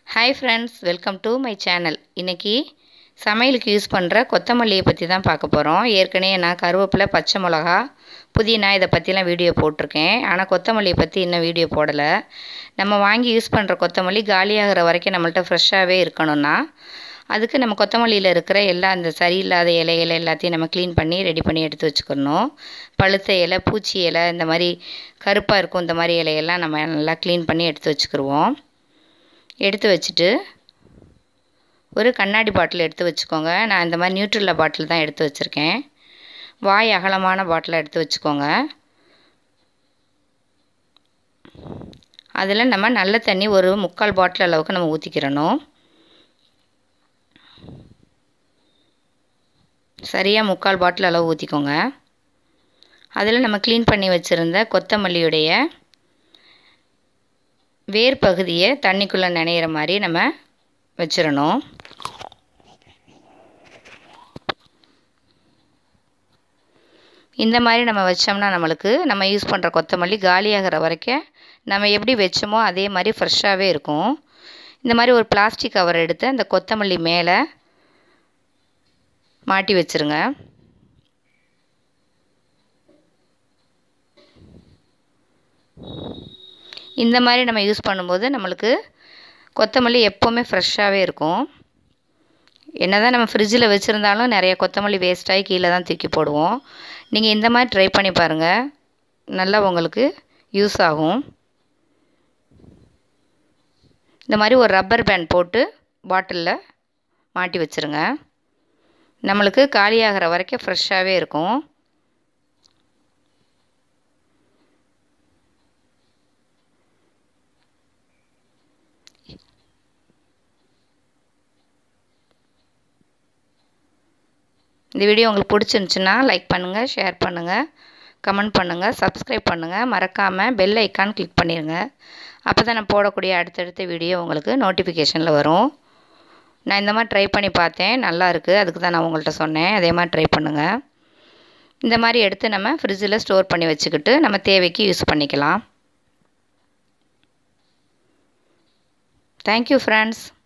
Hi friends, welcome to my channel. இன்னைக்கு சமையலுக்கு use பண்ற கொத்தமல்லியை பத்தி தான் பார்க்க போறோம். ஏற்கனவே நான் கருவேப்பிலை, பச்சை மிளகாய், புதினா இத பத்திலாம் வீடியோ போட்டுருக்கேன். ஆனா கொத்தமல்லியை பத்தி இன்னும் வீடியோ போடல. நம்ம வாங்கி யூஸ் பண்ற கொத்தமல்லி காலியாகிற வரைக்கும் நம்மள்ட்ட ஃப்ரெஷ்ஷாவே இருக்கணும்னா அதுக்கு நம்ம கொத்தமல்லியில இருக்கிற எல்லா அந்த சரியில்லாத இலைகளை எல்லாத்தையும் நம்ம க்ளீன் பண்ணி ரெடி பண்ணி எடுத்து வச்சுக்கணும். பழுத்த இலை, பூச்சி இலை, இந்த மாதிரி கருப்பா இருக்கும் இந்த மாதிரி இலையெல்லாம் நம்ம நல்லா க்ளீன் பண்ணி எடுத்து வச்சுக்குருவோம். எடுத்து வச்சுட்டு ஒரு கண்ணாடி பாட்டில் எடுத்து வச்சுக்கோங்க. நான் இந்த மாதிரி நியூட்ரில்லா பாட்டில் தான் எடுத்து வச்சுருக்கேன். வாய் அகலமான பாட்டில் எடுத்து வச்சுக்கோங்க. அதில் நம்ம நல்ல தண்ணி ஒரு 3/4 பாட்டில் அளவுக்கு நம்ம ஊற்றிக்கிறணும். சரியாக 3/4 பாட்டில் அளவு ஊற்றிக்கோங்க. அதில் நம்ம க்ளீன் பண்ணி வச்சுருந்த கொத்தமல்லியுடைய வேர் பகுதியை தண்ணிக்குள்ளே நனையிற மாதிரி நம்ம வச்சிடணும். இந்த மாதிரி நம்ம வச்சோம்னா நம்மளுக்கு நம்ம யூஸ் பண்ணுற கொத்தமல்லி காலியாகிற வரைக்கும் நம்ம எப்படி வச்சோமோ அதே மாதிரி ஃப்ரெஷ்ஷாகவே இருக்கும். இந்த மாதிரி ஒரு பிளாஸ்டிக் கவர் எடுத்து அந்த கொத்தமல்லி மேலே மாட்டி வச்சுருங்க. இந்த மாதிரி நம்ம யூஸ் பண்ணும்போது நம்மளுக்கு கொத்தமல்லி எப்போவுமே ஃப்ரெஷ்ஷாகவே இருக்கும். என்னதான் நம்ம ஃப்ரிட்ஜில் வச்சுருந்தாலும் நிறைய கொத்தமல்லி வேஸ்ட்டாகி கீழே தான் தூக்கி போடுவோம். நீங்கள் இந்த மாதிரி ட்ரை பண்ணி பாருங்கள், நல்லா உங்களுக்கு யூஸ் ஆகும். இந்த மாதிரி ஒரு ரப்பர் பேண்ட் போட்டு பாட்டிலில் மாட்டி வச்சுருங்க. நம்மளுக்கு காலியாகிற வரைக்கும் ஃப்ரெஷ்ஷாகவே இருக்கும். இந்த வீடியோ உங்களுக்கு பிடிச்சிருந்துச்சுன்னா லைக் பண்ணுங்கள், ஷேர் பண்ணுங்கள், கமெண்ட் பண்ணுங்கள், சப்ஸ்கிரைப் பண்ணுங்கள். மறக்காமல் பெல் ஐக்கான் கிளிக் பண்ணிடுங்க. அப்போ தான் நான் போடக்கூடிய அடுத்தடுத்த வீடியோ உங்களுக்கு நோட்டிஃபிகேஷனில் வரும். நான் இந்த மாதிரி ட்ரை பண்ணி பார்த்தேன், நல்லா இருக்குது. அதுக்கு தான் நான் உங்கள்கிட்ட சொன்னேன். அதே மாதிரி ட்ரை பண்ணுங்கள். இந்த மாதிரி எடுத்து நம்ம ஃப்ரிட்ஜில் ஸ்டோர் பண்ணி வச்சுக்கிட்டு நம்ம தேவைக்கு யூஸ் பண்ணிக்கலாம். Thank you friends.